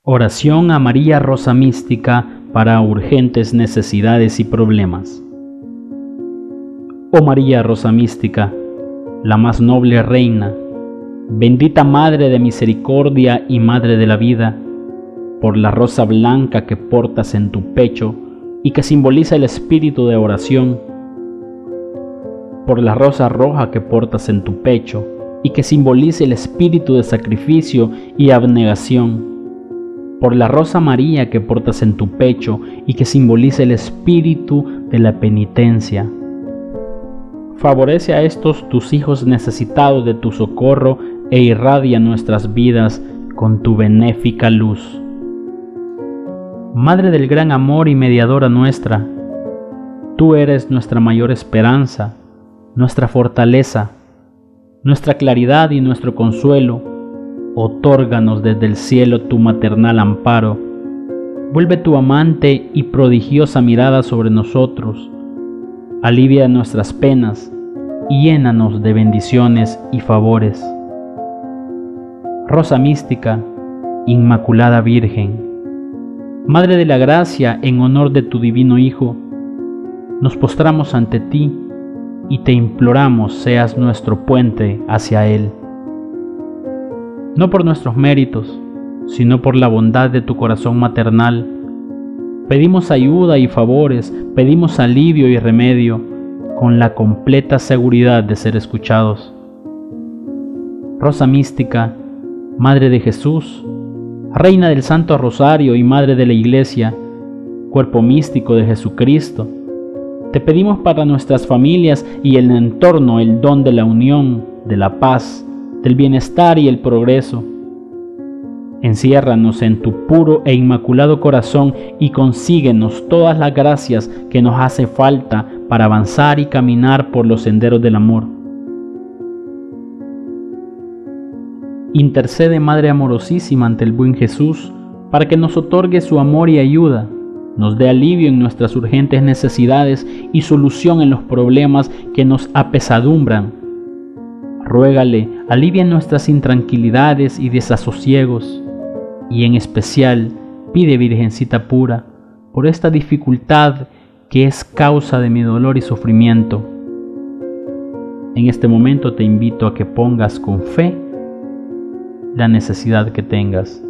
Oración a María Rosa Mística para urgentes necesidades y problemas. Oh María Rosa Mística, la más noble reina, bendita Madre de misericordia y Madre de la vida, por la rosa blanca que portas en tu pecho y que simboliza el espíritu de oración, por la rosa roja que portas en tu pecho y que simboliza el espíritu de sacrificio y abnegación, por la rosa María que portas en tu pecho y que simboliza el espíritu de la penitencia. Favorece a estos tus hijos necesitados de tu socorro e irradia nuestras vidas con tu benéfica luz. Madre del gran amor y mediadora nuestra, tú eres nuestra mayor esperanza, nuestra fortaleza, nuestra claridad y nuestro consuelo. Otórganos desde el cielo tu maternal amparo. Vuelve tu amante y prodigiosa mirada sobre nosotros. Alivia nuestras penas y llénanos de bendiciones y favores. Rosa Mística, Inmaculada Virgen, Madre de la Gracia, en honor de tu divino Hijo, nos postramos ante ti y te imploramos seas nuestro puente hacia Él. No por nuestros méritos, sino por la bondad de tu corazón maternal, pedimos ayuda y favores, pedimos alivio y remedio, con la completa seguridad de ser escuchados. Rosa Mística, Madre de Jesús, Reina del Santo Rosario y Madre de la Iglesia, Cuerpo místico de Jesucristo, te pedimos para nuestras familias y el entorno el don de la unión, de la paz, del bienestar y el progreso. Enciérranos en tu puro e inmaculado corazón y consíguenos todas las gracias que nos hace falta para avanzar y caminar por los senderos del amor. Intercede, Madre amorosísima, ante el buen Jesús, para que nos otorgue su amor y ayuda, nos dé alivio en nuestras urgentes necesidades y solución en los problemas que nos apesadumbran. Ruégale, alivia nuestras intranquilidades y desasosiegos, y en especial pide, Virgencita pura, por esta dificultad que es causa de mi dolor y sufrimiento. En este momento te invito a que pongas con fe la necesidad que tengas.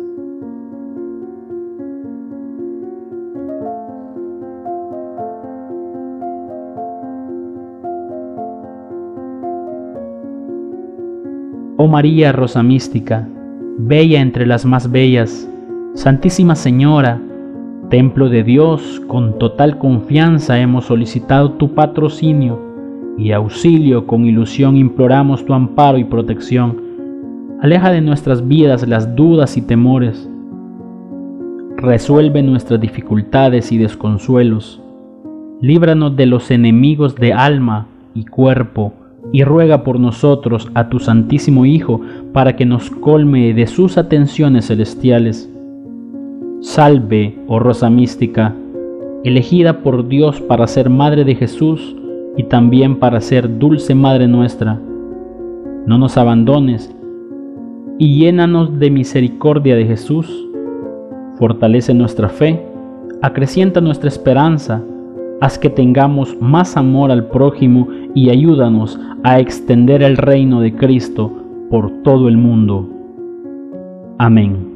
Oh María Rosa Mística, bella entre las más bellas, Santísima Señora, templo de Dios, con total confianza hemos solicitado tu patrocinio y auxilio, con ilusión imploramos tu amparo y protección. Aleja de nuestras vidas las dudas y temores. Resuelve nuestras dificultades y desconsuelos. Líbranos de los enemigos de alma y cuerpo, y ruega por nosotros a tu Santísimo Hijo para que nos colme de sus atenciones celestiales. Salve, oh Rosa Mística, elegida por Dios para ser Madre de Jesús y también para ser dulce Madre nuestra. No nos abandones y llénanos de misericordia de Jesús. Fortalece nuestra fe, acrecienta nuestra esperanza, haz que tengamos más amor al prójimo y ayúdanos a extender el reino de Cristo por todo el mundo. Amén.